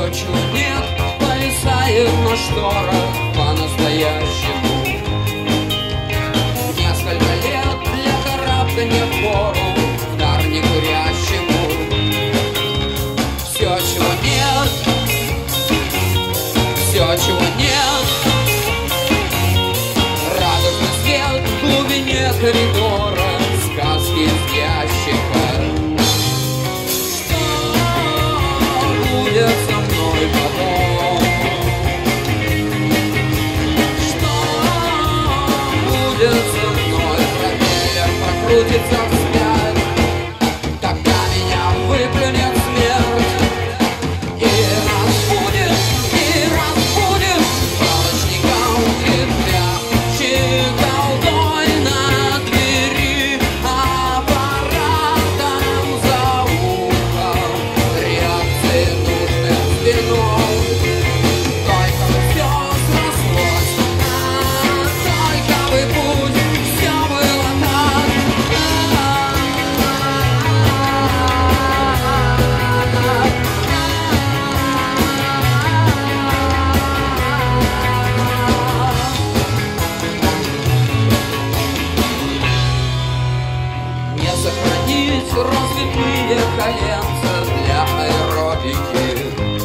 чего нет, повисает на шторах по-настоящему. Несколько лет для карабкания впору в дар некурящему. Все, чего нет, все, чего нет, радужный свет в глубине коридора, сказки из ящика. Что будет со мной потом? Что будет со мной? Пропеллер покрутится вспять, когда меня выплюнет смерть. И разбудит палочником и тряпчей колдой на двери, аппаратом за ухом, реакции нужным звеном. Только бы все срослось, только бы пусть все было так. Не сохранить развитые коленца для аэробики,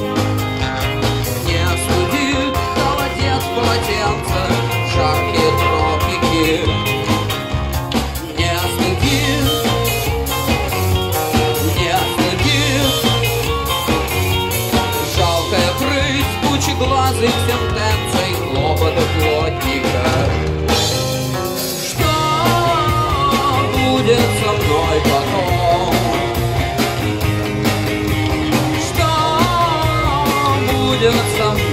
не остудит холодец полотенца жаркие тропики, не остудит жалкая прыть пучеглазых сентенций хлопота плотника. Что будет со мной потом? Что будет со мной?